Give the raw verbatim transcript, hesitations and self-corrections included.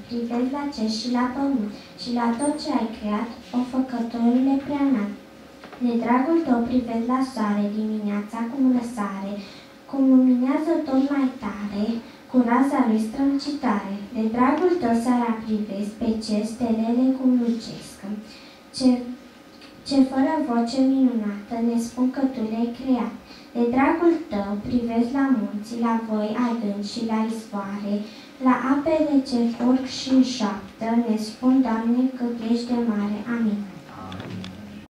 privesc la cer și la pământ și la tot ce ai creat, o făcătorule preanalt. De dragul tău privesc la soare dimineața cum răsare, cum luminează tot mai tare, cu raza lui strălucitoare. De dragul tău seara privesc pe cer stelele cum lucesc. Ce, ce fără voce minunată ne spun că tu le-ai creat. De dragul tău privesc la munți, la voi adânci și la izvoare, la apele ce curg și înșoaptă, ne spun, Doamne, cât ești de mare. Amin.